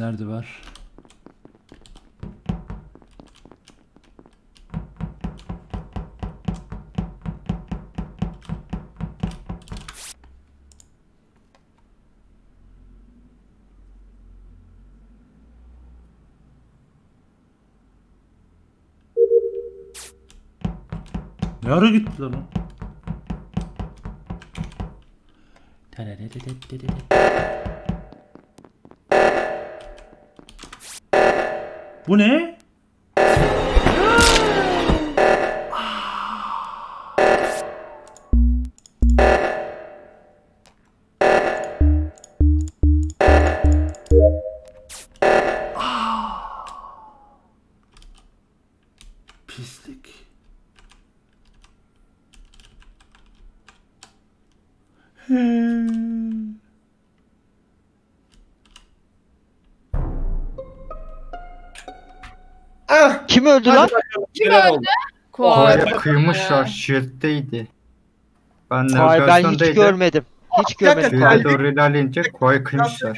Nerede var? Ne ara gittiler lan? Bu ne? Pislik. Kim öldü lan? Kim öldü? Koya kıymışlar, shield'deydi. Ben Hayır, ben hiç navigasyondaydım. görmedim. Hiç görmedim. Shield'e doğru ilerleyince Koya kıymışlar.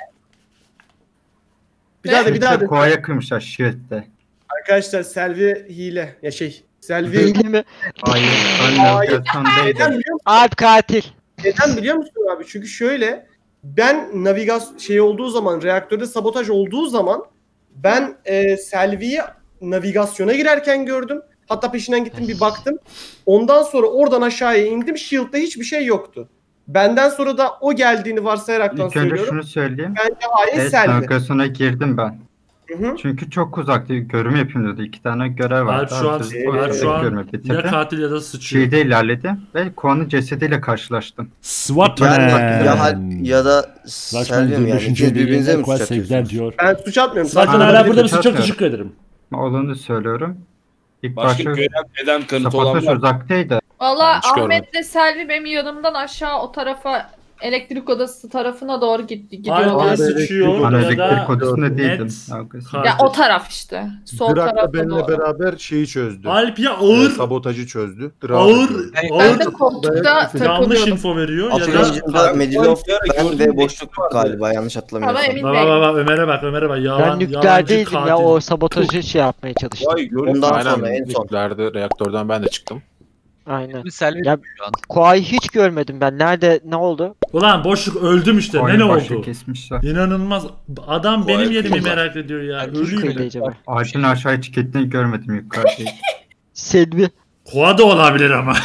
Bir daha de. Koya kıymışlar shield'de. Arkadaşlar Selvi hile. Ya Selvi Değil mi? Hayır, ben navigasyondaydım. neden biliyor musun? Alp katil. Neden biliyor musun abi? Çünkü şöyle, ben olduğu zaman, reaktörde sabotaj olduğu zaman ben Selvi'yi navigasyona girerken gördüm. Hatta peşinden gittim bir baktım. Ondan sonra oradan aşağıya indim. Shield'da hiçbir şey yoktu. Benden sonra da o geldiğini varsayaraktan İlk önce söylüyorum. şunu söyleyeyim. Bence hain Evet, Selvi. navigasyona girdim ben. Hı. Çünkü çok uzaktı. Görüm yapayım dedi. 2 tane görev vardı. Alp şu an ya katil ya da sıçıyor. Şeyde ilerledim ve Koa'nın cesediyle karşılaştım. Swatman. Ya da Selvi mi yani? İkiniz birbirinize mi suç atıyorsunuz? diyor. Ben suç atmıyorum. Zaten Ben hala de burada suç mısın? Çok atmıyorum. teşekkür ederim. Olanı söylüyorum. İlk Başka başta görev neden kanıt olan sabotaj var? uzaktaydı. Valla Hiç görmedim. Ahmet'le Selvi benim yanımdan aşağı o tarafa elektrik odası tarafına doğru gidiyorlar. Hala sıçıyor Ben ya elektrik da odasında değildim. net Ya o taraf işte. Sol Drak'la tarafa benimle doğru. beraber şeyi çözdü. Alp ya ağır Sabotajı çözdü. ağır Ben de koltukta yanlış takılıyordum. info veriyor ya da Atıcı'da Medilov, ben gördüm, ve boşluk galiba yanlış hatırlamıyorsam. Ama emin baba değilim. baba Ömer'e bak yalan Ben nükleerdeydim katil. ya, o sabotajı şey yapmaya çalıştım. Vay gördüm. Ondan Aynen. sonra en son. Nükleerde reaktörden ben de çıktım. Aynen. Selvi Ya- şu an. Koa'yı hiç görmedim ben. Nerede, ne oldu? Ulan boşluk öldüm işte. Koa'yı Ne başa oldu? kesmişler. İnanılmaz. Adam benim yerimi kıyılar. merak ediyor ya. Kim Ölüyüm. kıydı acaba? Ağacın aşağı etiketini görmedim yukarıdaydı. Selvi. Koa da olabilir ama.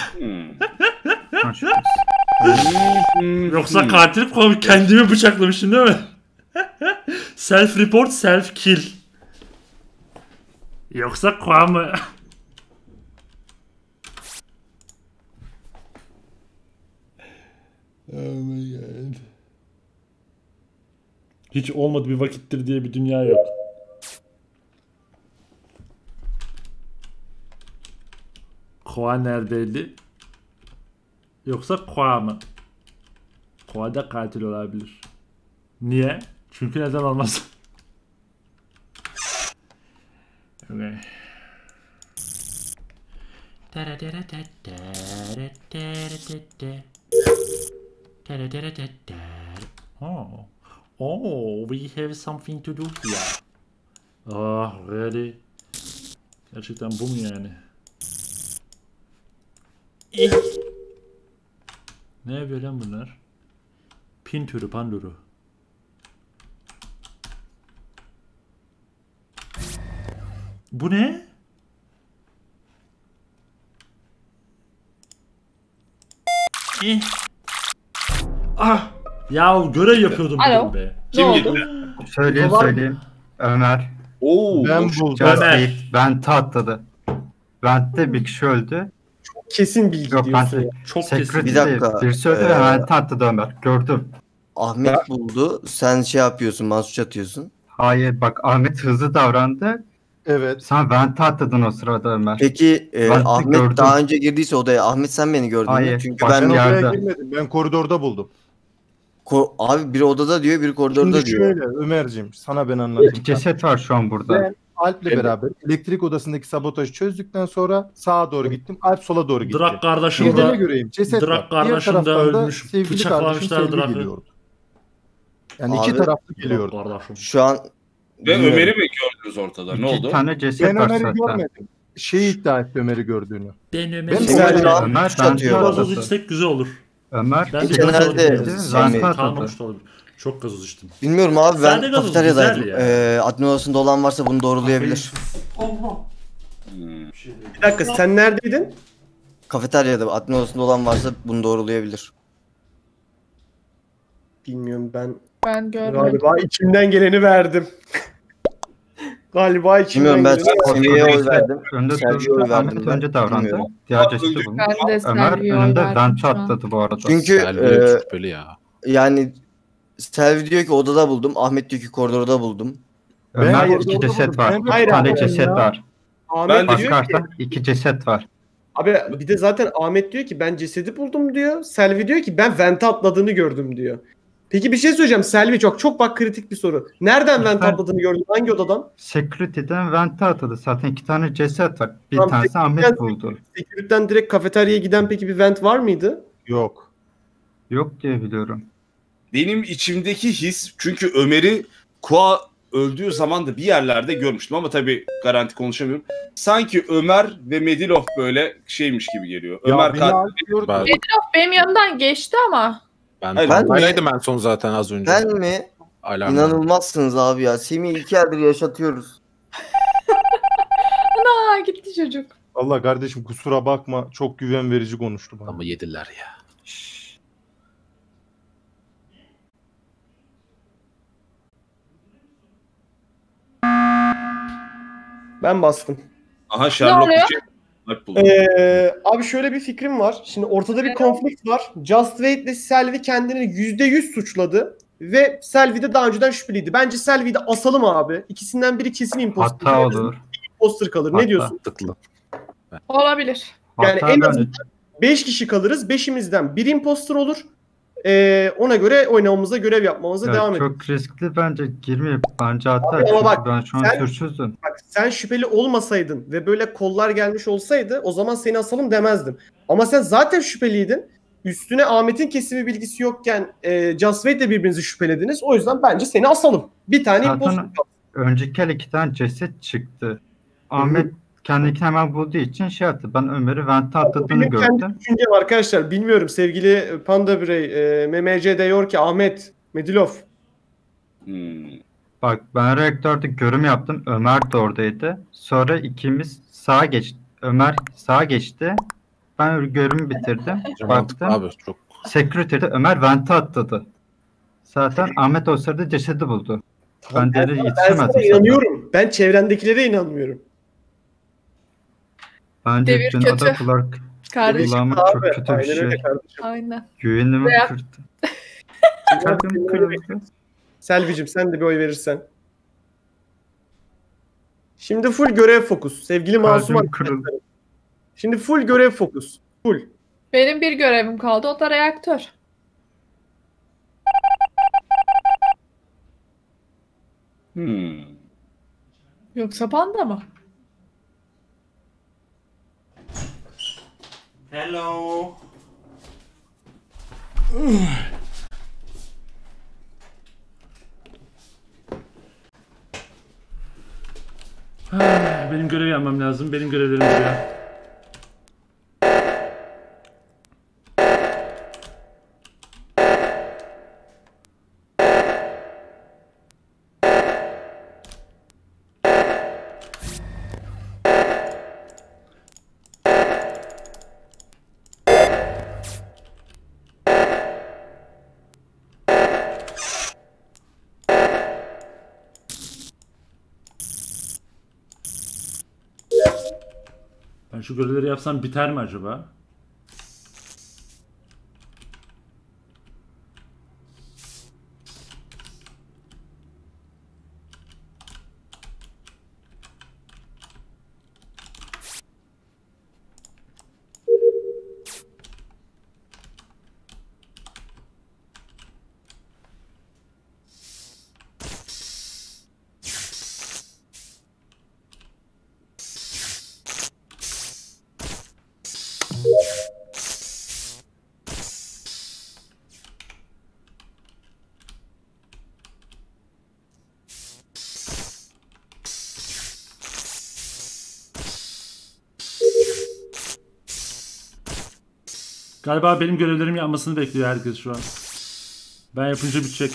Hmm. Yoksa katil Koa, kendimi bıçaklamışım değil mi? Self report, self kill. Yoksa Koa mı? Oh my god. Hiç olmadı bir vakittir diye bir dünya yok. Koa neredeydi? Yoksa Koa mı? Koa da katil olabilir. Niye? Çünkü neden olmaz? Okay. Oh, we have something to do here. Ah, really? Gerçekten bu mu yani? Ne yapıyor lan bunlar? Pin türü, panduru. Bu ne? Ah! Ya görev yapıyordum Alo. dedim be. Ne oldu? gitti? Söyleyeyim. Ömer. Oo. Ben boş- buldum. Just Ömer. Wait. Vent'e atladı. Vent'te bir kişi öldü. Kesin bilgi Yok diyorsun ya. Vent'te. Çok kesin. Bir Security'de dakika, birisi öldü ve Vent'e atladı Ömer. Gördüm. Ahmet buldu. Sen şey yapıyorsun, bana suç atıyorsun. Hayır bak Ahmet hızlı davrandı. Evet. Sen Vent'e atladın o sırada Ömer. Peki Ben de Ahmet gördüm. daha önce girdiyse odaya. Ahmet sen beni gördün mü? Hayır, Çünkü başka Ben ben bir odaya yerde. girmedim. Ben koridorda buldum. abi biri odada diyor, biri koridorda Şimdi diyor. şöyle Ömer'cim, sana ben anlatayım. İki ceset var şu an burada. Ben Alp'le beraber elektrik odasındaki sabotajı çözdükten sonra sağa doğru gittim. Alp sola doğru gitti. Drak kardeşim Girdiğime de göreyim ceset Drak var. Diğer kardeşim de taraftan da ölmüş. sevgili kardeşim Bıçaklamışlar Selvi Drak'ı. geliyordu. Yani Abi, iki taraflı Drak geliyordu. kardeşim. Şu an Ve Ömer'i mi gördünüz ortada? Ne oldu? İki tane ceset Ben var Ömer'i zaten. görmedim. Şeyi iddia etti Ömer'i gördüğünü. Ben Ben Ömer'i Semih Ömer'i- abi Ömer suç ben atıyor. gazoz atladı. içsek güzel olur. Ömer Ben de Genelde gazoz içtim. Semih- Vanta Kalmamış atladı. da olabilir. Çok gazoz içtim. Bilmiyorum abi ben Sade gazoz kafeteryadaydım. güzel ya. Admin odasında olan varsa bunu doğrulayabilir. Hmm. Bir dakika sen neredeydin? Kafeteryada admin odasında olan varsa bunu doğrulayabilir. Bilmiyorum ben. Ben görmedim. Galiba içimden geleni verdim. Galiba içimden Bilmiyorum ben geleni Semih'e oy verdim. önde Selvi'ye oy durdu. verdim Ahmet ben. önce davrandı. Bilmiyorum. Diğer cesedi bulmuş. Ben de Ömer Selvi'ye oy önünde verdim vente şu an. atladı bu arada. Çünkü Selvi şüpheli ya. yani Selvi diyor ki odada buldum. Ahmet diyor ki koridorda buldum. Ömer Ben- iki ceset var. Ben- Bir Hayır, tane hayır ceset ya. var. Ahmet Ben de diyor ki, Bakarsan iki ceset var. abi bir de zaten Ahmet diyor ki ben cesedi buldum diyor. Selvi diyor ki ben vente atladığını gördüm diyor. Peki bir şey söyleyeceğim Selvi çok bak kritik bir soru. Nereden vente Ben- atladığını gördün? Hangi odadan? Security'den vente atladı. Zaten iki tane ceset var. Bir Tamam, tanesi Ahmet buldu. Security'den direkt kafeteryaya giden peki bir vent var mıydı? Yok. Yok diye biliyorum. Benim içimdeki his çünkü Ömer'i Kua öldüğü zaman da bir yerlerde görmüştüm ama tabii garanti konuşamıyorum. Sanki Ömer ve Medilov böyle şeymiş gibi geliyor. Ya Ömer beni katil. Alp gördü. Ben, Benim yanımdan geçti ama. Hayır, ben mi? Öyleydim en son zaten az önce. Ben mi? Alarm. İnanılmazsınız abi ya. Semih'i 2 aydır yaşatıyoruz. Aa gitti çocuk. Allah kardeşim kusura bakma. Çok güven verici konuştum. Ama yediler ya. Ben bastım. Aha Sherlock oluyor? bir şey Bak buldum. Abi şöyle bir fikrim var. Şimdi ortada bir konflikt var. Just Wait ile Selvi kendini %100 suçladı. Ve Selvi de daha önceden şüpheliydi. Bence Selvi'yi de asalım abi. İkisinden biri kesin imposter. Hata olur. Imposter kalır. Hata. Ne diyorsun? Tıklı. Olabilir. Yani Hata en bence- azından 5 kişi kalırız. 5'imizden bir imposter olur. Ona göre oynamamıza, görev yapmamıza Ya devam ederiz. çok riskli bence girmeyip bence hatta Abi ama çünkü bak, ben şu an sen- suçsuzum. Bak sen şüpheli olmasaydın ve böyle kollar gelmiş olsaydı o zaman seni asalım demezdim. Ama sen zaten şüpheliydin. Üstüne Ahmet'in kesimi bilgisi yokken Just Wait de birbirinizi şüphelediniz. O yüzden bence seni asalım. Bir tane Zaten- imposter kaldı. Önceki el iki tane ceset çıktı. Ahmet kendini hemen bulduğu için şey yaptı. Ben Ömer'i vente atladığını Benim kendi gördüm. düşüncem arkadaşlar. Bilmiyorum sevgili Panda Birey, MMC diyor ki Ahmet, Medilov. Hmm. Bak ben reaktörde görüm yaptım. Ömer de oradaydı. Sonra ikimiz sağa geçti. Ömer sağa geçti. Ben görümü bitirdim. Mantıklı Baktım. abi çok. Security'de Ömer vente atladı. Zaten Ahmet o sırada cesedi buldu. Ben de Ben yetişemedim. sana zaten. inanıyorum. Ben çevrendekilere inanmıyorum. Bence Devir dün kötü. ada Kardeşim. kulağıma çok Abi, kötü bir aynen şey. öyle kardeşim. Aynen. Güvenimi Veya- kırdı. Kalbim kırıldı. Selvicim sen de bir oy verirsen. Şimdi full görev fokus. Sevgili Masum Kalbim arkadaşlarım. kırıldı. Şimdi full görev fokus. Full. Benim bir görevim kaldı. O da reaktör. Hmm. Yoksa panda mı? Hello. Benim görev yapmam lazım. Benim görevlerim buraya. Ben şu görevleri yapsam biter mi acaba? Galiba benim görevlerim yapmasını bekliyor herkes şu an. Ben yapınca bitecek.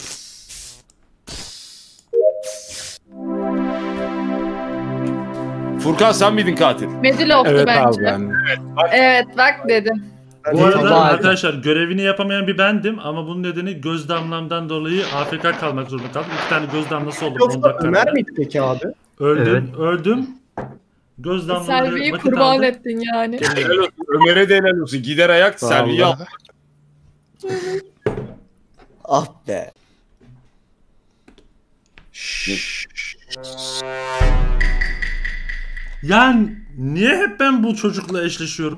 Furkan sen miydin katil? Medilof'tu Evet bence. abi ben. Evet bak dedim. Bu arada Vallahi- arkadaşlar görevini yapamayan bir bendim ama bunun nedeni göz damlamdan dolayı AFK kalmak zorunda kaldım. 2 tane göz damlası oldu 10 Yoksa dakika. Ömer miydi peki abi? Öldüm. Göz damlaları Selvi'yi vakit kurban aldı. ettin yani. Helal olsun. Ömer'e de helal olsun. Gider ayak Selvi'yi al. Vallahi. Ah be. Yani niye hep ben bu çocukla eşleşiyorum?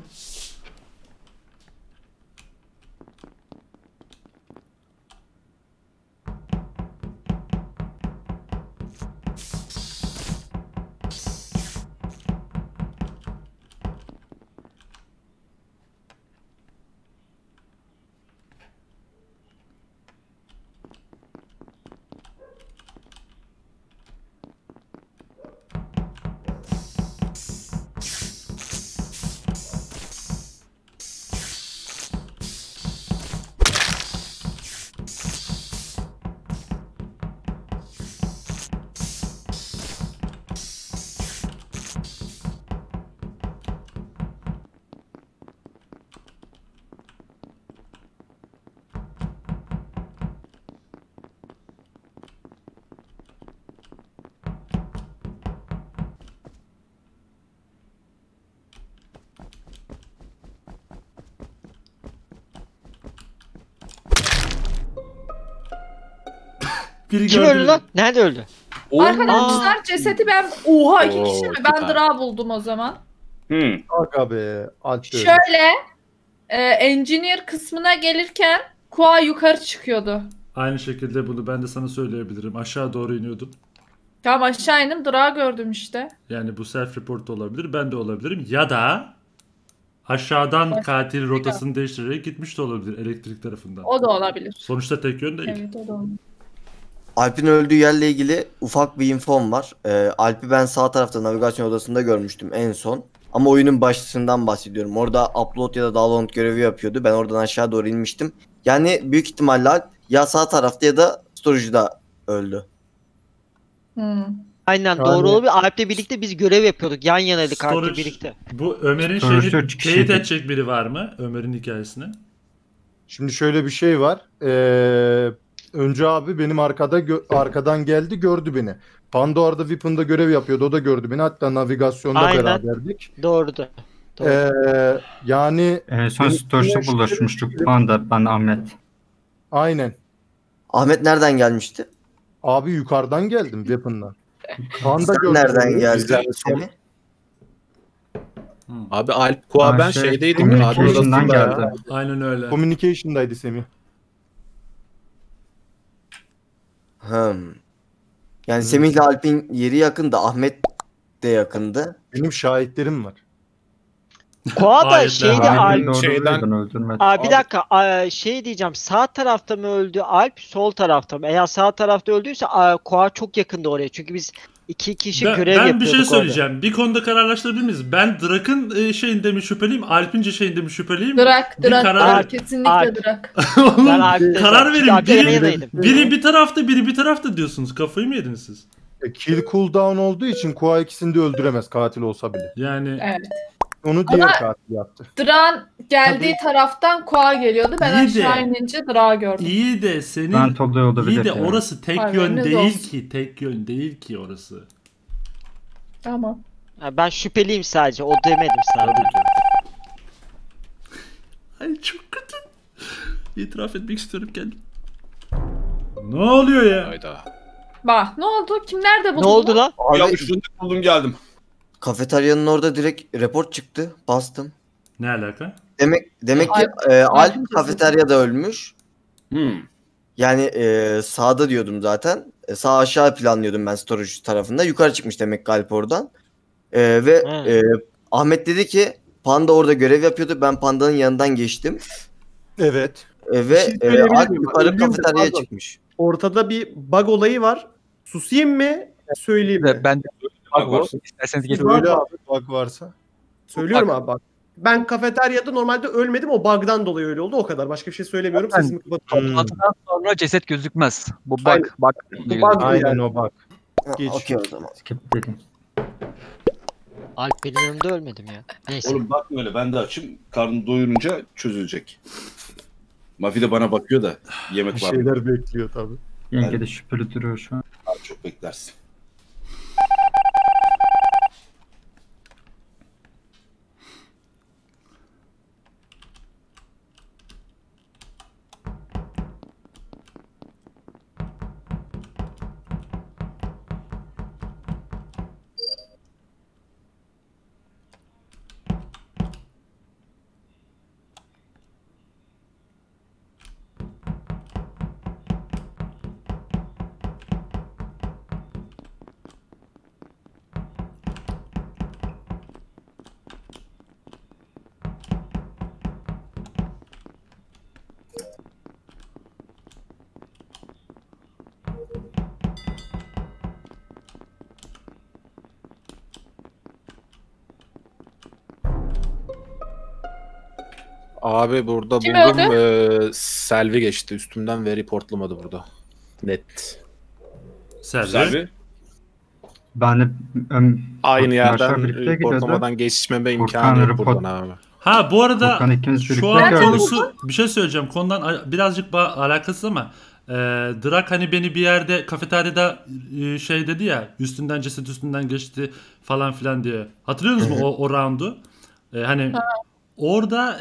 Biri Kim gördü. öldü lan? Nerede öldü? Arkadaşlar cesedi ben... Oha 2 kişi mi? Oo, Ben süper. Dra buldum o zaman. Aga be. Alp de öyle. Şöyle engineer kısmına gelirken Kua yukarı çıkıyordu. Aynı şekilde bunu ben de sana söyleyebilirim. Aşağı doğru iniyordum. Tamam aşağı indim Dra gördüm işte. Yani bu self report olabilir. Ben de olabilirim. Ya da aşağıdan katil rotasını değiştirerek gitmiş de olabilir elektrik tarafından. O da olabilir. Sonuçta tek yön değil. Evet o da olabilir. Alp'in öldüğü yerle ilgili ufak bir infom var. Alp'i ben sağ tarafta navigasyon odasında görmüştüm en son. Ama oyunun başından bahsediyorum. Orada upload ya da download görevi yapıyordu. Ben oradan aşağı doğru inmiştim. Yani büyük ihtimalle Alp ya sağ tarafta ya da storage'da öldü. Aynen Yani- doğru olabilir. Alp'le birlikte biz görev yapıyorduk. Yan yanaydık Alp'le Storage- birlikte. Bu Ömer'in Sonuçta şeyini üç teyit kişiydi. edecek biri var mı? Ömer'in hikayesini. Şimdi şöyle bir şey var. Önce abi benim arkadan geldi gördü beni. Pandora'da Weapon'da görev yapıyordu. O da gördü beni. Hatta navigasyonda Aynen. beraberdik. Doğrudu. Doğru. Yani En son Benim storage'da güneş- buluşmuştuk. Ben Ahmet. aynen. Ahmet nereden gelmişti? Abi yukarıdan geldim Weapon'dan. Panda Sen gördüm nereden beni. geldin? Güzel. Semih? Abi Alp Kua ben şeydeydim. Katil Communication'dan odasında ya. geldi. Aynen öyle. Communication'daydı Semih. Yani Semih'le Alp'in yeri yakındı. Ahmet de yakındı. Benim şahitlerim var. Kua da Ayetler. şeydi Ahmet'in Alp. doğru şeyden- birden öldürmedi. Bir dakika şey diyeceğim, sağ tarafta mı öldü Alp, sol tarafta mı? Eğer sağ tarafta öldüyse Kua çok yakındı oraya çünkü biz 2 kişi görev Ben yapıyorduk bir şey orada. söyleyeceğim. Bir konuda kararlaştırabilir miyiz? Ben Drak'ın şeyinde mi şüpheliyim? Alp'ince şeyinde mi şüpheliyim? Drak, Bir Drak, karar- Drak, kesinlikle Alp. Drak. Oğlum, Ben Alp'te karar verin. Alp'te yan yanaydım. Biri bir tarafta, biri bir tarafta diyorsunuz. Kafayı mı yediniz siz? Kill cooldown olduğu için Kua ikisini de öldüremez katil olsa bile. Yani Evet. Onu diğer Ama- katil yaptı. Drak'ın geldiği taraftan Koa geliyordu. Ben İyi de- aşağı inince Drak'ı gördüm. iyi de senin Ben toplu yolda iyi de bilet yani. orası tek Haberiniz yön değil olsun. ki. Tek yön değil ki orası. Tamam. Ha, ben şüpheliyim sadece. O demedim Tabii sadece. ki. Ay çok kötü. İtiraf etmek istiyorum kendim. Ne oluyor ya? Hayda. Bak ne oldu? Kim nerede buldu? Ne oldu lan? Abi Ya fındık buldum geldim. kafeteryanın orada direkt report çıktı. Bastım. Ne alaka? Demek ki Alp- Alp kafeteryada ölmüş. Hmm. Yani sağda diyordum zaten. Sağ aşağı planlıyordum ben storage tarafında. Yukarı çıkmış demek ki Alp oradan. Ve He. Ahmet dedi ki Panda orada görev yapıyordu. Ben Panda'nın yanından geçtim. Evet. Ve şey söyleyebilir Alp miyim? yukarı Ölüyorum, kafeteryaya pardon. çıkmış. Ortada bir bug olayı var. Susayım mı? Söyleyeyim mi? Ben de bak var. İsterseniz gelin. Öyle abi bug varsa. Söylüyorum abi bak. Ben kafeteryada normalde ölmedim. O bug'dan dolayı öyle oldu. O kadar. Başka bir şey söylemiyorum. Ben- Sesimi kapatıyorum. Toplantıdan sonra ceset gözükmez. Bu bug. Aynen. Bug. Bu bug Aynen yani. o bak. Ha, Geç. Okey o zaman. Skip dedim. Alp benim önümde ölmedim ya. Neyse. Oğlum bakma öyle, ben de açım. Karnını doyurunca çözülecek. Mafi de bana bakıyor da Bir yemek var mı? şeyler bekliyor tabii. Yenge de şüpheli duruyor şu an. Daha çok beklersin. Abi burada Kim buldum. Selvi geçti üstümden ve reportlamadı burada. Net. Selvi. Selvi. Ben de Aynı Arkadaşlar yerden birlikte reportlamadan geçmeme Furkan imkanı yok report- buradan abi. Ha bu arada Furkan ikimiz şu birlikte an gördük. konusu bir şey söyleyeceğim. Konudan birazcık alakasız ama Drak hani beni bir yerde kafeteryada şey dedi ya, üstünden ceset üstünden geçti falan filan diye. Hatırlıyor musunuz o roundu? Hani orada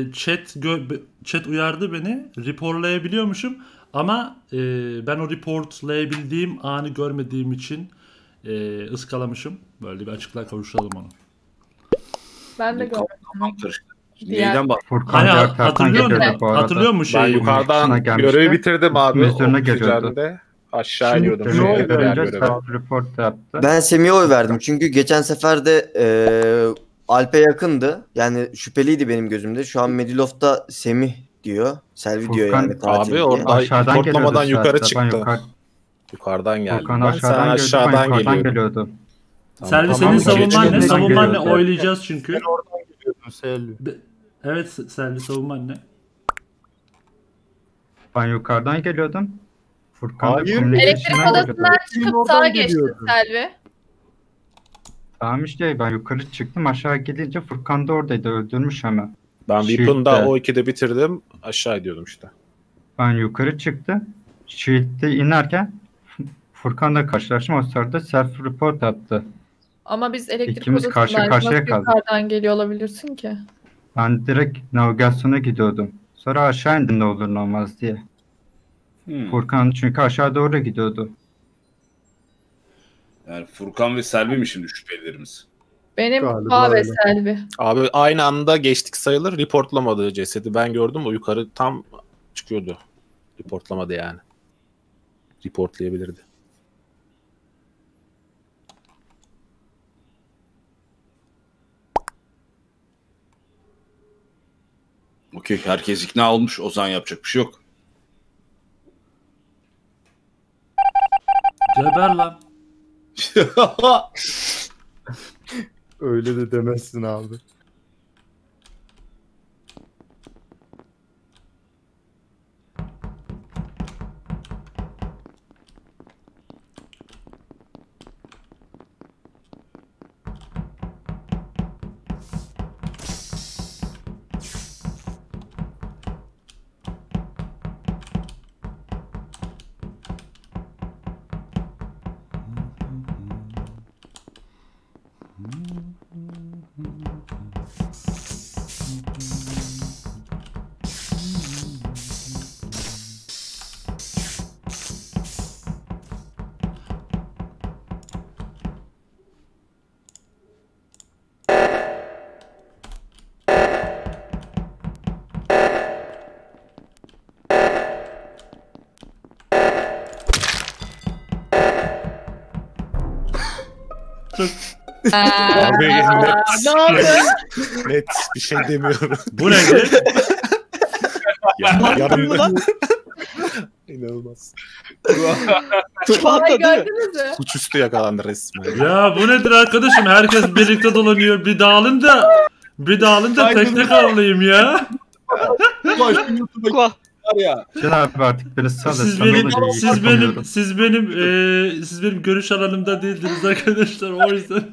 chat uyardı beni. Reportlayabiliyormuşum ama ben o reportlayabildiğim anı görmediğim için ıskalamışım. Böyle bir açıklığa kavuşturalım onu. Ben de gördüm. Kafam karıştı. Diğer- Neyden bak? Furkan Hani diğer taraftan hatırlıyor geliyordu musun? bu arada. Hatırlıyor musun Ben şeyi? yukarıdan Şuna gelmişti. görevi bitirdim abi. Üzerine geliyordu. Oksijende aşağı Şimdi iniyordum. Semih'e Diğer görünce göreve. self-report yaptı. Ben Semih'e oy verdim çünkü geçen sefer de Alp'e yakındı. Yani şüpheliydi benim gözümde. Şu an Medilof'ta Semih diyor. Selvi diyor Furkan- yani katil Abi diye. orada Aşağıdan reportlamadan geliyordu yukarı zaten. Ben çıktı. Yukarıdan geldi. Furkan Ben sen aşağıdan geldi. Ben aşağıdan yukarıdan geliyordum. geliyordum. Selvi Tamam, senin tamam, savunman ne? geçtim. Savunman ne? Geliyordu. Oylayacağız çünkü. Ben oradan geliyordum Selvi. Evet Selvi savunman ne? Ben yukarıdan geliyordum. Furkan da Hayır. communication'dan Elektrik geliyordu. odasından çıkıp Oradan sağa geçti geliyordu. Selvi. Tamam işte ben yukarı çıktım, aşağı gidince Furkan da oradaydı, öldürmüş hemen. Ben Shield'de. Weapon'da o 2'de bitirdim. Aşağı ediyordum işte. Ben yukarı çıktım. Shield'de inerken Furkan'la karşılaştım. O sırada self report yaptı. Ama biz elektrik İkimiz karşı odasındayız. karşıya Nasıl kaldık. yukarıdan geliyor olabilirsin ki? Ben direkt navigasyona gidiyordum. Sonra aşağı indim ne olur ne olmaz diye. Furkan çünkü aşağı doğru gidiyordu. Yani Furkan ve Selvi mi şimdi şüphelilerimiz? Benim Galiba Kuva ve öyle. Selvi. Abi aynı anda geçtik sayılır. Reportlamadığı cesedi ben gördüm. O yukarı tam çıkıyordu. Reportlamadı yani. Reportlayabilirdi. Okey, herkes ikna olmuş. O zaman yapacak bir şey yok. Geber lan. Öyle de demezsin abi. Abi Ne oldu? net bir şey demiyorum. Bu neydi? Yarın İnanılmaz. Kuva'yı gördünüz mü? Suçüstü yakalandı resmen. Ya bu nedir arkadaşım? Herkes birlikte dolanıyor. Bir dağılın da Bir de alın da tek tek avlayayım ya. Ulan şu YouTube'a Kuva. var ya. Can abi artık beni sal. Siz benim görüş alanımda değildiniz arkadaşlar, o yüzden.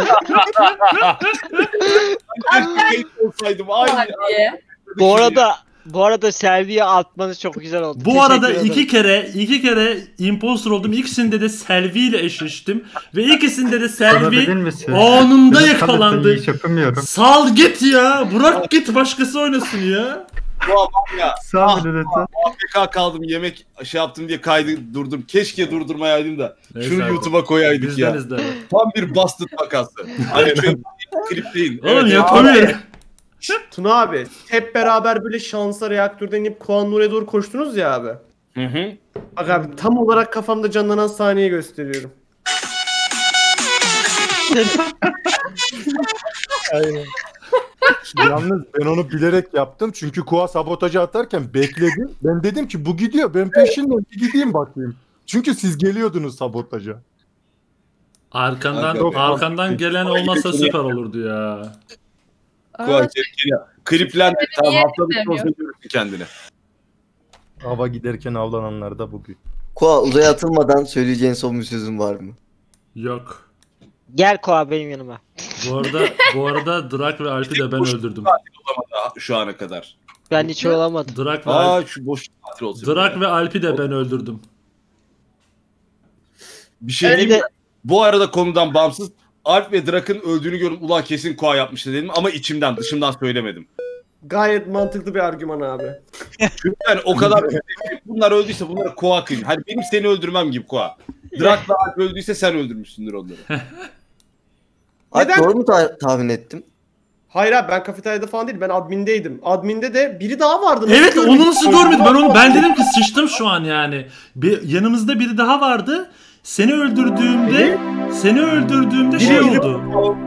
Keşke olsaydım. Aynı. Bu arada Selvi'ye atmanız çok güzel oldu. Bu arada Teşekkür ederim. iki kere imposter oldum. İkisinde de Selvi ile eşleştim ve ikisinde de Selvi anında yakalandı. Hiç yapamıyorum. Sal git ya. Bırak git, başkası oynasın ya. Ulan ya. Sağ ol lütfen. AFK kaldım, yemek şey yaptım diye kaydı durdum. Keşke durdurmayaydım da. Neyse Şunu abi. YouTube'a koyaydık Bizden ya. izle. Tam bir bastard vakası. Hani şöyle klip değil. Oğlum yapamıyorum. Tuna abi hep beraber böyle şansa reaktörden inip Kuan Nur'a doğru koştunuz ya abi. Hı. Bak abi tam olarak kafamda canlanan sahneyi gösteriyorum. Aynen. Yalnız ben onu bilerek yaptım çünkü Kua sabotajı atarken bekledi. Ben dedim ki bu gidiyor, ben peşinden bir gideyim bakayım. Çünkü siz geliyordunuz sabotaja. Arkandan gelen olmasa süper olurdu ya. Evet. Kliplendi. Tamam, Niye haftalık izlemiyor? olsa görürsün kendini. Hava giderken avlananlar da bugün. Koa, uzaya atılmadan söyleyeceğin son bir sözün var mı? Yok. Gel Kuva benim yanıma. Bu arada Drak ve Alp'i de ben öldürdüm. Olamadı şu ana kadar. Ben hiç olamadım. Şu boş tatil olsun. Drak ve Alp'i de ben öldürdüm. Bir şey Beni diyeyim mi? de Bu arada konudan bağımsız Alp ve Drak'ın öldüğünü gördüm. Ulan kesin Koa yapmıştı dedim ama içimden, dışımdan söylemedim. Gayet mantıklı bir argüman abi. Çünkü yani o kadar bunlar öldüyse bunlara Koa kıyım. Hani benim seni öldürmem gibi Koa. Drak ve Alp öldüyse sen öldürmüşsündür onları. Alp Neden? doğru mu tahmin ettim? Hayır abi ben kafeteryada falan değil, ben admindeydim. Adminde de biri daha vardı. Evet, görmedim? onu nasıl görmedim? Ben dedim ki sıçtım şu an yani. Yanımızda biri daha vardı. Seni öldürdüğümde şey oldu.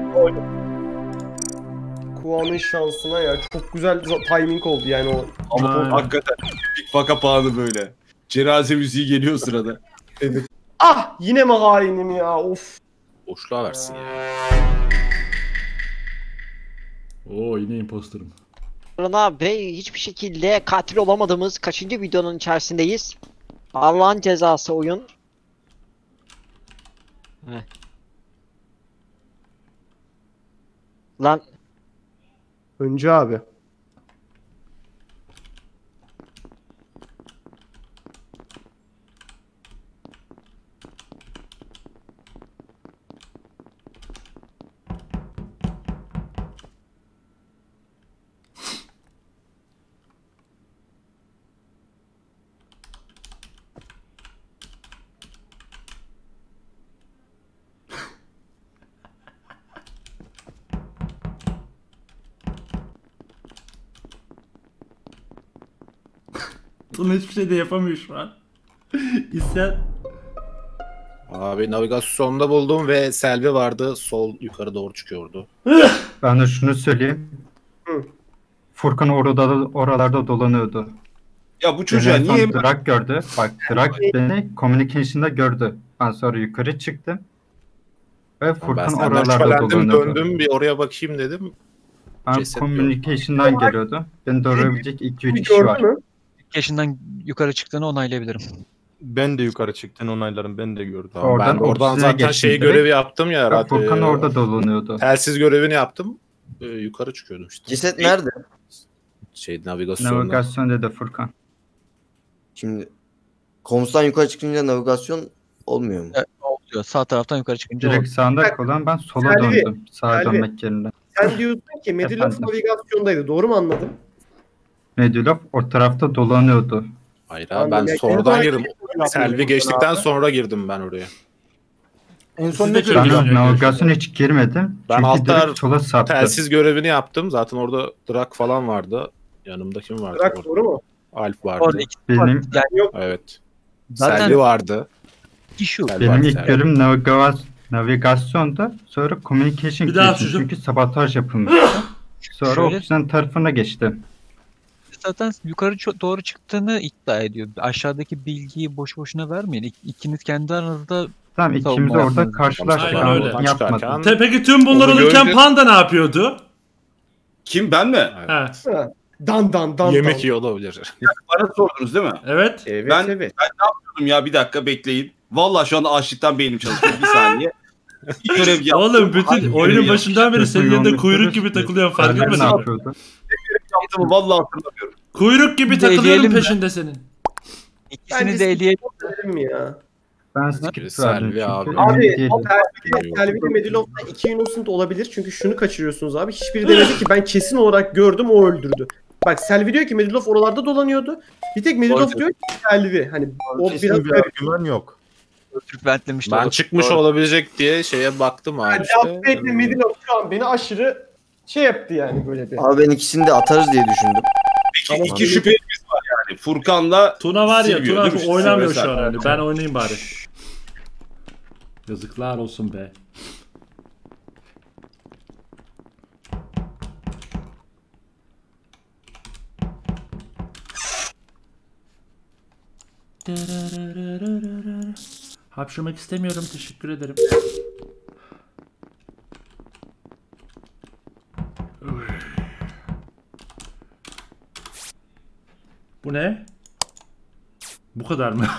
Kuan'ın şansına ya çok güzel timing oldu yani o. Ama Aynen. hakikaten bir faka pahalı böyle. Cenaze müziği geliyor sırada. Ah yine mi hainim ya of. Boşluğa versin ya. Oo, yine imposterım. Rana Bey hiçbir şekilde katil olamadığımız kaçıncı videonun içerisindeyiz? Allah'ın cezası oyun. Heh. Lan Önce abi. Tuna hiçbir şey de yapamıyor şu an. İster. Abi navigasyonda buldum ve Selvi vardı. Sol yukarı doğru çıkıyordu. Ben de şunu söyleyeyim. Hı. Furkan oralarda dolanıyordu. Ya bu çocuğa En son niye Drak gördü. Bak Drak beni communication'da gördü. Ben sonra yukarı çıktım. Ve Ben Furkan senden oralarda şüphelendim, dolanıyordu. döndüm bir oraya bakayım dedim. Ben ceset communication'dan geliyordu. Beni doğrayabilecek 2-3 kişi Gördün var. mü? Yaşından yukarı çıktığını onaylayabilirim. Ben de yukarı çıktığını onaylarım, ben de gördüm. Tamam, Oradan ben de oradan ofisine zaten geçtim şey direkt. görevi yaptım ya. Ve Furkan orada dolanıyordu. Telsiz görevini yaptım. Yukarı çıkıyordum işte. Ceset nerede? Navigasyonda. Navigasyon dedi Furkan. Şimdi komuttan yukarı çıkınca navigasyon olmuyor mu? Oluyor. Sağ taraftan yukarı çıkınca Direkt sağında kalan ben sola Selvi, döndüm. Sağa Selvi. dönmek yerine. Sen diyorsun ki Medilov Efendim? navigasyondaydı, doğru mu anladım? Medilov o tarafta dolanıyordu. Hayır abi, Anladım. ben Ya, sonradan kendi girdim. Selvi geçtikten sonra girdim ben oraya. En son Siz ne de görevi Ben Bilmiyorum. navigasyona hiç girmedim. Ben Çünkü altta direkt sola saptım. Telsiz görevini yaptım. Zaten orada Drak falan vardı. Yanımda kim vardı? Bırak orada? doğru mu? Alp vardı. orada iki Benim yani Evet. zaten Selvi vardı. şu. Selvi benim vardı, ilk Selvi. görevim navigasyonda, sonra communication Bir daha geçtim çocuğum. çünkü sabotaj yapılmıştı. Sonra Şöyle- ofisin tarafına geçtim. Zaten yukarı doğru çıktığını iddia ediyor. Aşağıdaki bilgiyi boş boşuna vermeyin. İkiniz kendi aranızda Tamam ikimiz Savunma orada yapmanız. karşılaştık Aynen ama öyle. yapmadım. Çıkarken- Peki tüm bunlar Onu olurken görünce- Panda ne yapıyordu? Kim, ben mi? Ha. Dan. Yemek yiyor olabilir. Bana sordunuz değil mi? Evet. Evet Ben- evet. Ya bir dakika bekleyin. Vallahi şu anda açlıktan beynim çalışıyor. Bir saniye. Bir görev yaptım. Oğlum bütün Hangi oyunun görevi başından beri senin yanında kuyruk gibi takılıyorum fark Selvi ne etmedin mi? yapıyordu? yaptım? Vallahi hatırlamıyorum. Kuyruk gibi Bir de takılıyorum eleyelim mi? peşinde senin. İkisini Bence de eleyelim. Dedim ya. Ben skip Selvi verdim çünkü abi. emin Abi değilim. Selvi Medilov'da 2 innocent olabilir çünkü şunu kaçırıyorsunuz abi. Hiçbiri demedi ki ben kesin olarak gördüm o öldürdü. Bak Selvi diyor ki Medilov oralarda dolanıyordu. Bir tek Medilov Doğru. diyor ki Selvi. Hani o Kesin biraz bir argüman yok. Türk ventlemişler. Ben çıkmış olabilecek diye şeye baktım abi işte. Jaspet'le Medilov şu an beni aşırı şey yaptı yani böyle bir. Abi ben ikisini de atarız diye düşündüm. Peki iki şüphelimiz var yani. Furkan'la Tuna var ya, Silvio, Tuna değil mi? oynamıyor Silvio şu an sen. hani. Ben oynayayım bari. Yazıklar olsun be. Hapşırmak istemiyorum, teşekkür ederim. Bu ne? Bu kadar mı?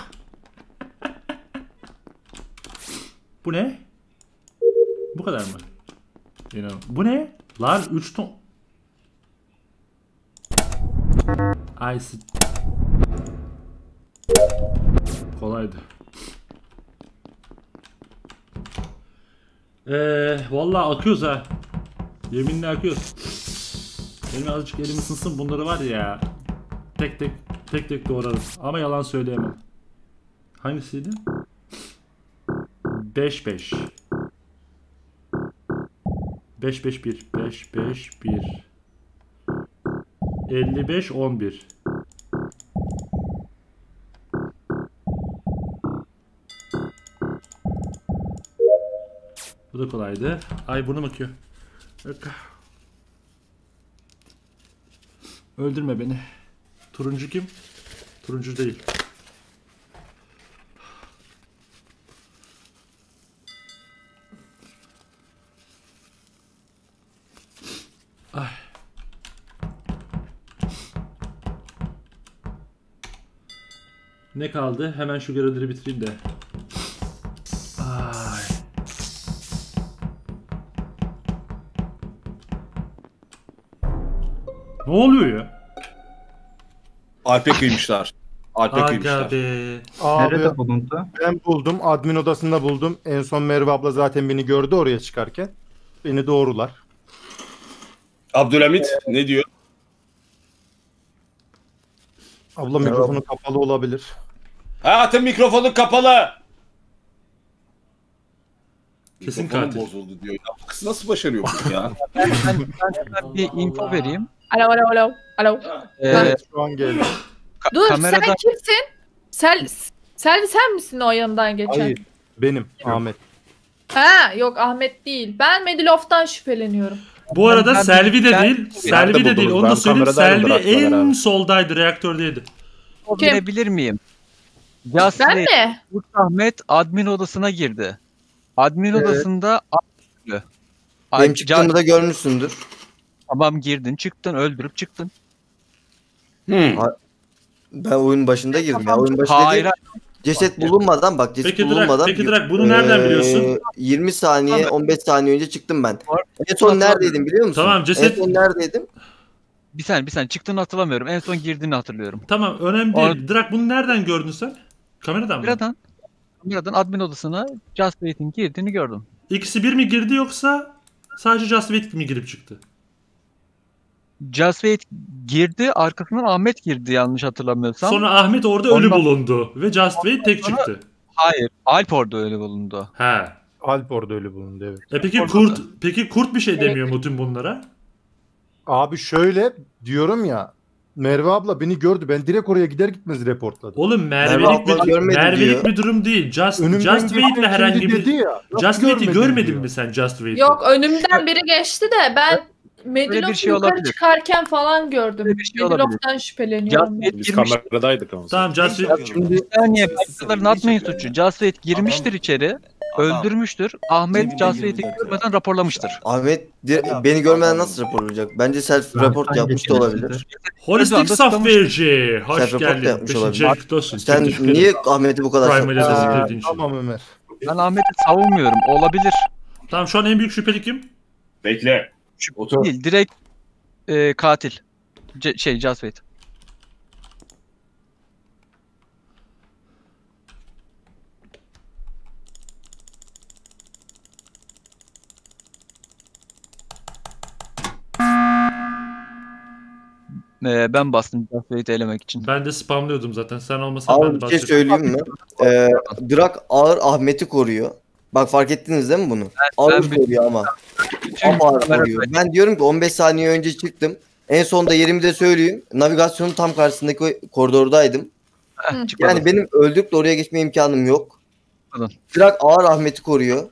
Bu ne? Bu kadar mı? Bu ne? Lan 3 ton. Ay kolaydı. Vallahi akıyoruz ha. Yeminle akıyoruz. Benim azıcık elim ısınsın, bunları var ya. Tek tek doğrarım. Ama yalan söyleyemem. Hangisiydi? 5-5. 5-5-1. 5-5-1. 55-11. Bu da kolaydı. Ay burnum akıyor. Öldürme beni. Turuncu kim? Turuncu değil. Ay. Ne kaldı? Hemen şu görevleri bitireyim de. Ay. Ne oluyor ya? Alp'e kıymışlar. Alp'e Aga kıymışlar. be. Abi Nerede bulundu? ben buldum. Admin odasında buldum. En son Merve abla zaten beni gördü oraya çıkarken. Beni doğrular. Abdülhamit ne diyor? Abla mikrofonu kapalı olabilir. Hayatım mikrofonu kapalı. Kesin Mikrofonum katil. bozuldu diyor. Ya bu kız nasıl başarıyor bunu ya? Ben bir info vereyim. Alo. Evet, şu an geldi. Dur Kamerada- sen kimsin? Selvi sen misin o yanından geçen? Hayır. Benim Ahmet. Ha yok Ahmet değil. Ben Medilov'dan şüpheleniyorum. Bu arada Ben- Selvi de ben- değil. Selvi de buldunuz? değil. Onu Ben da söyleyeyim. kameradaydım, Selvi bıraktılar en abi. soldaydı. Reaktördeydi. Kim? Verebilir miyim? Ben Yaslı mi? Ahmet admin odasına girdi. Admin odasında Benim çıktığımı da görmüşsündür. Tamam girdin çıktın öldürüp çıktın. Ben oyunun başında girdim ya. Oyun başında Hayır. değil. Ceset bulunmadan bak ceset Peki bulunmadan. Drak, bunu nereden biliyorsun? 20 saniye 15 saniye önce çıktım ben. Var. En son neredeydim biliyor musun? Tamam, ceset- En son neredeydim? Bir saniye çıktığını hatırlamıyorum. En son girdiğini hatırlıyorum. Tamam, önemli değil. Drak, bunu nereden gördün sen? Kameradan mı? Kameradan admin odasına Just Waiting girdiğini gördüm. İkisi bir mi girdi yoksa sadece Just Wait mi girip çıktı? Just Wait girdi, arkasından Ahmet girdi yanlış hatırlamıyorsam. Sonra Ahmet orada ölü Ondan- bulundu ve Just Wait tek Sonra- çıktı. Hayır, Alp orada öyle bulundu. He. Alp orada öyle bulundu evet. Peki kurt bir şey demiyor mu tüm bunlara? Abi şöyle diyorum ya. Merve abla beni gördü. Ben direkt oraya gider gitmez reportladım. Oğlum Merve abla görmedim Mervelik diyor. bir durum değil. Just Önümden Wait'le geçen herhangi şimdi dedi bir ya, nasıl Just Wait'i görmedim görmedin diyor. mi sen Just Wait'i? Yok önümden biri geçti de ben Öyle Medilov'u bir şey yukarı olabilir. çıkarken falan gördüm. Öyle bir şey olabilir. Medilov'dan şüpheleniyorum. Just Biz girmiş. kameradaydık ama. Tamam Just Wait. Bir saniye başkalarının atmayın suçu. Just Wait girmiştir içeri. öldürmüştür. Ahmet Cebinde Casvet'i 24 görmeden raporlamıştır. Ahmet beni görmeden nasıl raporlayacak? Bence self report yapmış da olabilir. Holistik Özlem'de saf verici. Hoş Self-report da geldin. yapmış 5. olabilir. aylık olsun. Sen Çok teşekkür niye ederim. Ahmet'i bu kadar Prime ile savunuyorsun? destekledin için. Tamam Ömer. Ben Ahmet'i savunmuyorum. Olabilir. Tamam şu an en büyük şüpheli kim? Bekle. Otur. Değil. Direkt katil. Casvet. Ben bastım Casvet'i elemek için. Ben de spamlıyordum zaten. Sen olmasan ben Abi de bir şey bahsedeyim. söyleyeyim mi? Drak ağır Ahmet'i koruyor. Bak fark ettiniz değil mi bunu? Ağır ben- koruyor ama. Ama ağır koruyor. Ben diyorum ki 15 saniye önce çıktım. En sonunda yerimi de söyleyeyim. Navigasyonun tam karşısındaki koridordaydım. Çıkmadım. Yani benim öldürüp de oraya geçme imkanım yok. Anladım. Drak ağır Ahmet'i koruyor.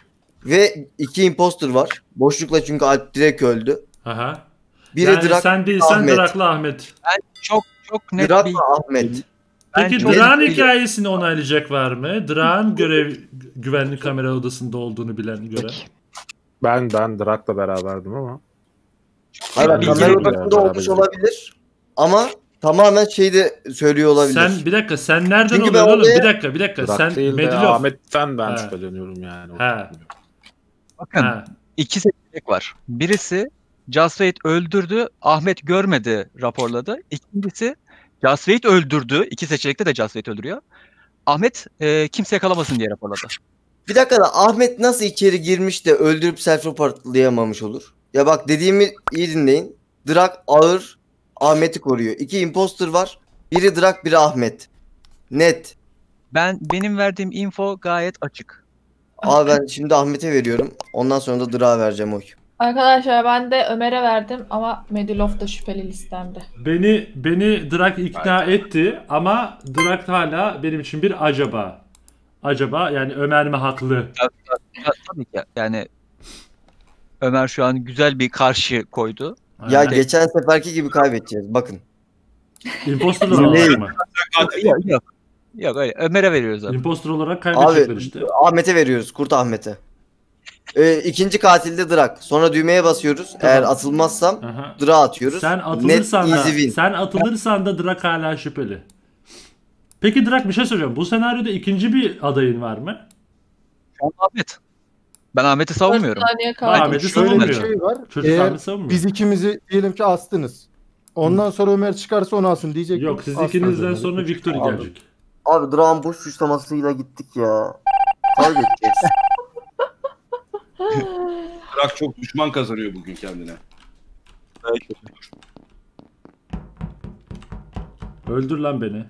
Ve 2 imposter var. Boşlukla çünkü Alp direkt öldü. Aha. Biri Yani Drak, sen değilsen Ahmet. Drak'la Ahmet. Çok net Drak bir... ve Ahmet. Ben Peki çok- Drak'ın net bir- hikayesini onaylayacak var mı? Drak'ın güvenlik kamera odasında olduğunu bilen göre. Peki. Ben Drak'la beraberdim ama. Hayır bak, bilgi kamera veriyor odasında yani, olmuş beraber. olabilir. Ama tamamen şey de söylüyor olabilir. Sen bir dakika sen nereden Çünkü ben oluyorsun oğlum? oraya- Bir dakika. Drak Sen değil de Medilov. Ahmet'ten ben He. şüpheleniyorum yani. He. Bakın Ha. iki seçenek var. Birisi Casvet öldürdü, Ahmet görmedi raporladı. İkincisi Casvet öldürdü. İki seçenekte de Casvet öldürüyor. Ahmet kimse yakalamasın diye raporladı. Bir dakika da Ahmet nasıl içeri girmiş de öldürüp self reportlayamamış olur? Ya bak dediğimi iyi dinleyin. Drak ağır Ahmet'i koruyor. 2 imposter var. Biri Drak, biri Ahmet. Net. Benim verdiğim info gayet açık. Abi ben şimdi Ahmet'e veriyorum. Ondan sonra da Drak'a vereceğim oy. Arkadaşlar ben de Ömer'e verdim ama Medilov da şüpheli listemde. Beni Drak ikna etti ama Drak hala benim için bir acaba. Acaba yani Ömer mi haklı? Tabii ki yani Ömer şu an güzel bir karşı koydu. Ya Yani geçen seferki gibi kaybedeceğiz. Bakın. imposter Ne? olarak mı? Yok öyle. Ömer'e veriyoruz zaten. Imposter olarak kaybedecekler işte. Ahmet'e veriyoruz. Kurt Ahmet'e. İkinci katilde Drak. Sonra düğmeye basıyoruz. Eğer atılmazsam Aha. Drak'a atıyoruz. Sen Net atılırsan da easy win. sen atılırsan da Drak hala şüpheli. Peki Drak bir şey soracağım. Bu senaryoda ikinci bir adayın var mı? Şu an Ahmet. Ben Ahmet'i savunmuyorum. 4 saniye Ahmet'i kaldı. Ahmet'i Şöyle bir savunmuyor. şey var. Çocuk Eğer Ahmet savunmuyor. biz ikimizi diyelim ki astınız. Ondan sonra Ömer çıkarsa onu alsın diyecek. Yok siz Asmaz ikinizden Ömer'i. sonra Victory Aldım. gelecek. Abi Drak'ın boş suçlamasıyla gittik ya. Kaybedeceğiz. Drak çok düşman kazanıyor bugün kendine. Öldür lan beni.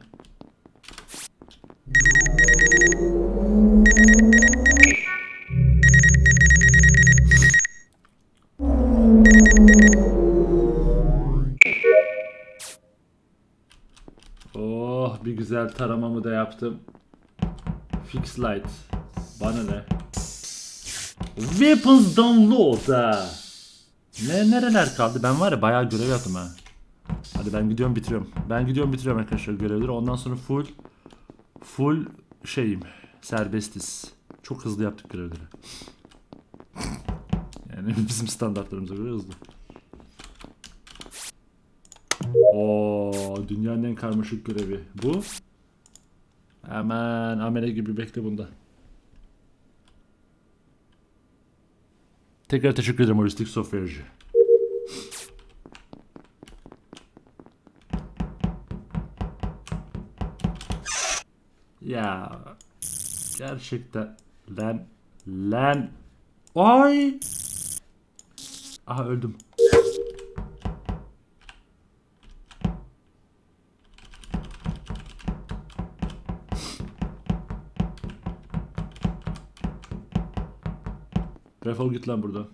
Oh bir güzel taramamı da yaptım. Fix light. Bana ne? Weapons download. Nereler kaldı? Ben var ya bayağı görev yaptım ha. Hadi ben gidiyorum bitiriyorum. Ben gidiyorum bitiriyorum arkadaşlar görevleri. Ondan sonra full şeyim. Serbestiz. Çok hızlı yaptık görevleri. Yani bizim standartlarımıza göre hızlı. Oo, dünyanın en karmaşık görevi. Bu. Hemen amele gibi bekle bunda. Tekrar teşekkür ederim Holistik Software'ci. Ya gerçekten lan ay aha öldüm. Defol git lan buradan.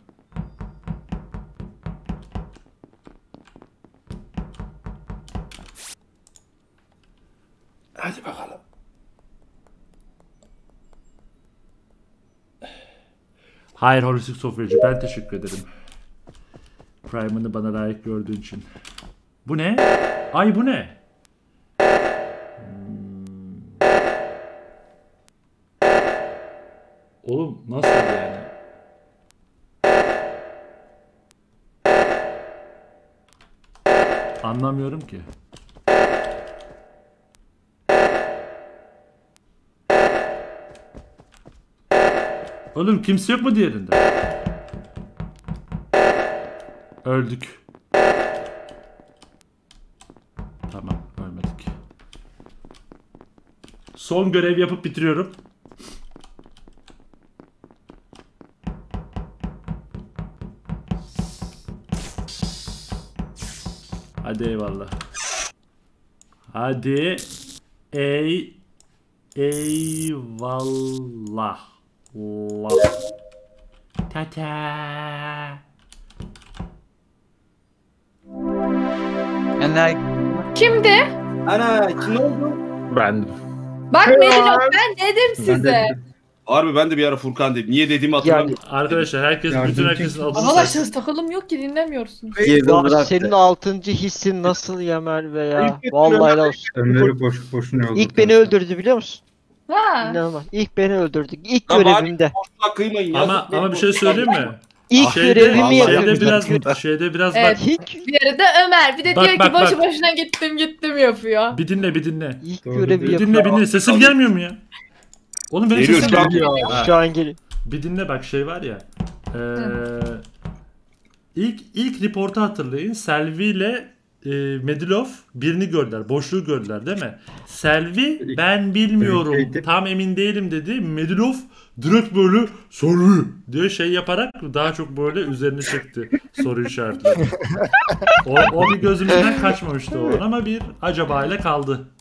Hadi bakalım. Hayır Holistik Software'ci ben teşekkür ederim. Prime'ını bana layık gördüğün için. Bu ne? Ay bu ne? Oğlum nasıl yani? Anlamıyorum ki. Oğlum kimse yok mu diğerinde? Öldük. Tamam, ölmedik. Son görev yapıp bitiriyorum. Hadi eyvallah. Hadi eyvallah. Allah. Tata. Yani Kimdi? Ana kim oldu? Bendim. Bak Medilop, ben dedim size. Harbi ben de bir ara Furkan dedim. Niye dediğimi hatırlamıyorum. Arkadaşlar bütün herkesin adını Arkadaşlar takılım yok ki dinlemiyorsunuz. Girdi Ya bıraktı. senin 6. hissin nasıl Yamer be ya. İlk Vallahi helal olsun. Ömer'i boşuna yolladı. İlk beni öldürdü biliyor musun? Ha. İnanılmaz. İlk beni öldürdü. İlk Ya bari- görevimde. Boşluğa kıymayın. ama bir şey söyleyeyim mi? İlk görevimi yapıyorum. Şeyde biraz Evet. bak. İlk, Diğeri de Ömer. Bir de Bak, diyor bak, ki boşu bak. boşuna gittim yapıyor. Bir dinle. ilk Doğru görevi değil. Bir yapıyorum. dinle. Sesim gelmiyor mu ya? Oğlum benim Geliyor, sesim şu an geliyor. Şu an geliyor. Bir dinle bak şey var ya. İlk reportu hatırlayın. Selvi ile Medilov birini gördüler. Boşluğu gördüler değil mi? Selvi ben bilmiyorum. Tam emin değilim dedi. Medilov direkt böyle Selvi diye şey yaparak daha çok böyle üzerine çekti soru işaretleri. o bir gözümüzden kaçmamıştı o an ama bir acaba ile kaldı.